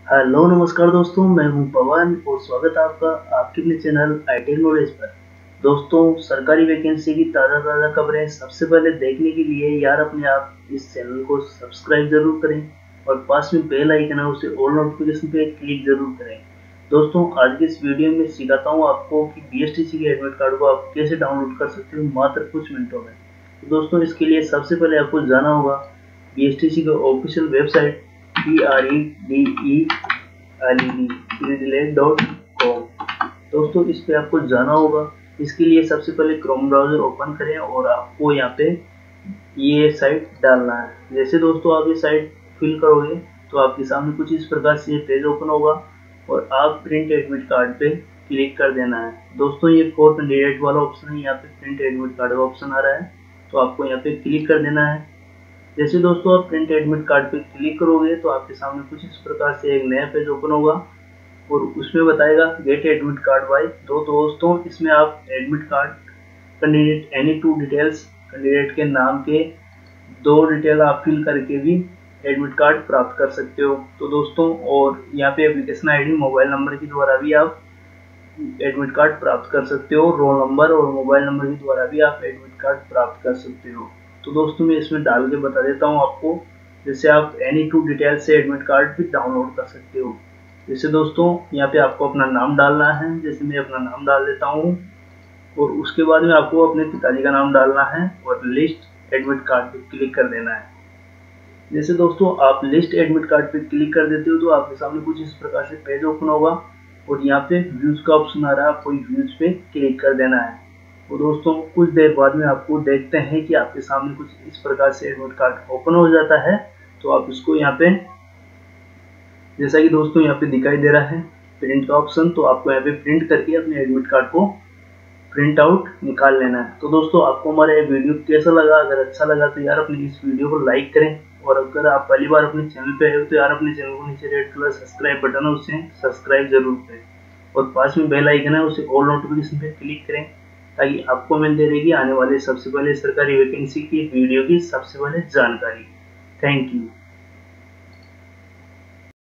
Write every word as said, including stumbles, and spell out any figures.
Hello नमस्कार दोस्तों, मैं हूं पवन और स्वागत है आपका आपके अपने चैनल आई टी नॉलेज पर। दोस्तों, सरकारी वैकेंसी की ताज़ा ताज़ा खबरें सबसे पहले देखने के लिए यार अपने आप इस चैनल को सब्सक्राइब जरूर करें और पास में बेल आइकन है उसे ऑल नोटिफिकेशन पे क्लिक जरूर करें। दोस्तों, आज के इस वीडियो में सिखाता हूँ आपको कि बी एस टी सी के एडमिट कार्ड को आप कैसे डाउनलोड कर सकते हो मात्र कुछ मिनटों में। तो दोस्तों, इसके लिए सबसे पहले आपको जाना होगा बी एस टी सी का official website P R E D E L E D dot com. दोस्तों, इस पे आपको जाना होगा। इसके लिए सबसे पहले क्रोम ब्राउजर ओपन करें और आपको यहाँ पे ये साइट डालना है। जैसे दोस्तों आप ये साइट फिल करोगे तो आपके सामने कुछ इस प्रकार से ये पेज ओपन होगा और आप प्रिंट एडमिट कार्ड पे क्लिक कर देना है। दोस्तों, ये फोर कैंडिडेट वाला ऑप्शन है, यहाँ पे प्रिंट एडमिट कार्ड का ऑप्शन आ रहा है, तो आपको यहाँ पे क्लिक कर देना है। जैसे दोस्तों आप प्रिंट एडमिट कार्ड पे क्लिक करोगे तो आपके सामने कुछ इस प्रकार से एक नया पेज ओपन होगा और उसमें बताएगा गेट एडमिट कार्ड बाय। तो दोस्तों, इसमें आप admit card candidate any two details candidate के नाम के दो डिटेल आप फिल करके भी एडमिट कार्ड प्राप्त कर सकते हो। तो दोस्तों, और यहाँ पे एप्लीकेशन आईडी मोबाइल नंबर के द्वारा भी आप एडमिट कार्ड प्राप्त कर सकते हो। रोल नंबर और मोबाइल नंबर के द्वारा भी आप एडमिट कार्ड प्राप्त कर सकते हो। तो दोस्तों, मैं इसमें डाल के बता देता हूँ आपको, जैसे आप एनी टू डिटेल से एडमिट कार्ड भी डाउनलोड कर सकते हो। जैसे दोस्तों, यहाँ पे आपको अपना नाम डालना है। जैसे मैं अपना नाम डाल देता हूँ और उसके बाद में आपको अपने पिताजी का नाम डालना है और लिस्ट एडमिट कार्ड पे क्लिक कर देना है। जैसे दोस्तों आप लिस्ट एडमिट कार्ड पे क्लिक कर देते हो तो आपके सामने कुछ इस प्रकार से पेज ओपन होगा और यहाँ पे व्यूज का ऑप्शन आ रहा है, आपको व्यूज पे क्लिक कर देना है। तो दोस्तों, कुछ देर बाद में आपको देखते हैं कि आपके सामने कुछ इस प्रकार से एडमिट कार्ड ओपन हो जाता है। तो आप इसको यहाँ पे, जैसा कि दोस्तों यहाँ पे दिखाई दे रहा है प्रिंट का ऑप्शन, तो आपको यहाँ पे प्रिंट करके अपने एडमिट कार्ड को प्रिंट आउट निकाल लेना है। तो दोस्तों, आपको हमारा ये वीडियो कैसा लगा? अगर अच्छा लगा तो यार अपने इस वीडियो को लाइक करें और अगर आप पहली बार अपने चैनल पे आए हो तो यार अपने चैनल को नीचे रेड कलर सब्सक्राइब बटन है उससे सब्सक्राइब जरूर करें और पास में बेल आइकन है उसे ऑल नोटिफिकेशन पे क्लिक करें ताकि आपको मिलती रहेगी आने वाले सबसे पहले सरकारी वैकेंसी की वीडियो की सबसे पहले जानकारी। Thank you.